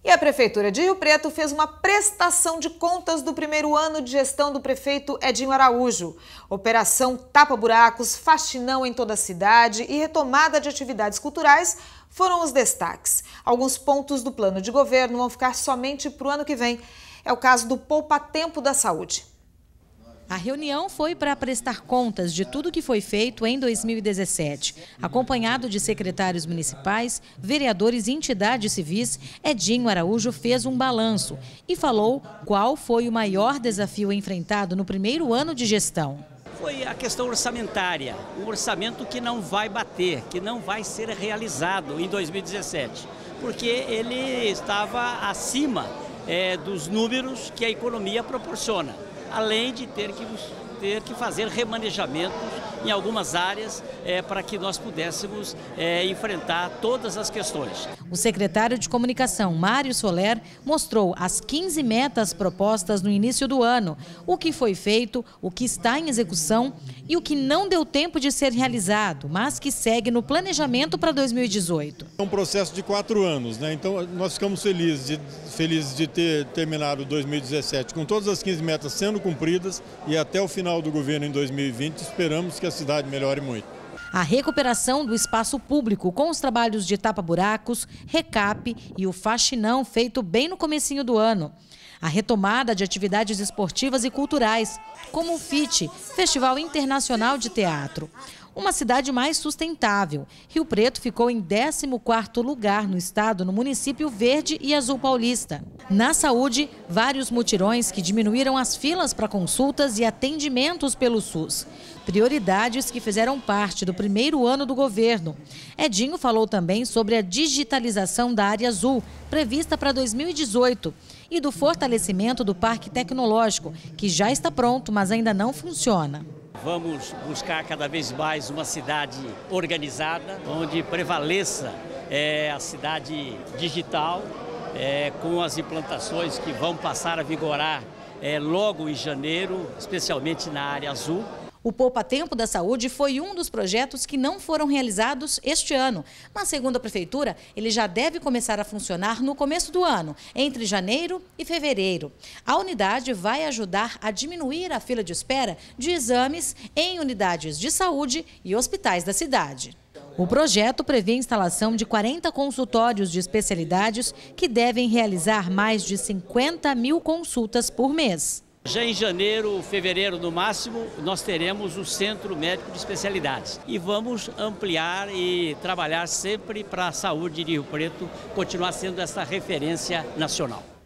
E a Prefeitura de Rio Preto fez uma prestação de contas do primeiro ano de gestão do prefeito Edinho Araújo. Operação tapa-buracos, faxinão em toda a cidade e retomada de atividades culturais foram os destaques. Alguns pontos do plano de governo vão ficar somente para o ano que vem. É o caso do poupa-tempo da saúde. A reunião foi para prestar contas de tudo que foi feito em 2017. Acompanhado de secretários municipais, vereadores e entidades civis, Edinho Araújo fez um balanço e falou qual foi o maior desafio enfrentado no primeiro ano de gestão. Foi a questão orçamentária, um orçamento que não vai bater, que não vai ser realizado em 2017, porque ele estava acima dos números que a economia proporciona, além de ter que fazer remanejamentos em algumas áreas para que nós pudéssemos enfrentar todas as questões. O secretário de Comunicação, Mário Soler, mostrou as 15 metas propostas no início do ano, o que foi feito, o que está em execução e o que não deu tempo de ser realizado, mas que segue no planejamento para 2018. É um processo de 4 anos, né? Então nós ficamos felizes de ter terminado 2017 com todas as 15 metas sendo cumpridas e até o final do governo em 2020 esperamos que a cidade melhore muito. A recuperação do espaço público com os trabalhos de tapa-buracos, recap e o faxinão feito bem no comecinho do ano. A retomada de atividades esportivas e culturais, como o FIT, Festival Internacional de Teatro. Uma cidade mais sustentável. Rio Preto ficou em 14º lugar no estado no município verde e azul paulista. Na saúde, vários mutirões que diminuíram as filas para consultas e atendimentos pelo SUS. Prioridades que fizeram parte do primeiro ano do governo. Edinho falou também sobre a digitalização da área azul, prevista para 2018, e do fortalecimento do Parque Tecnológico, que já está pronto, mas ainda não funciona. Vamos buscar cada vez mais uma cidade organizada, onde prevaleça a cidade digital, com as implantações que vão passar a vigorar logo em janeiro, especialmente na área azul. O poupa-tempo da saúde foi um dos projetos que não foram realizados este ano, mas segundo a Prefeitura, ele já deve começar a funcionar no começo do ano, entre janeiro e fevereiro. A unidade vai ajudar a diminuir a fila de espera de exames em unidades de saúde e hospitais da cidade. O projeto prevê a instalação de 40 consultórios de especialidades que devem realizar mais de 50 mil consultas por mês. Já em janeiro, fevereiro no máximo, nós teremos o Centro Médico de Especialidades. E vamos ampliar e trabalhar sempre para a saúde de Rio Preto continuar sendo essa referência nacional.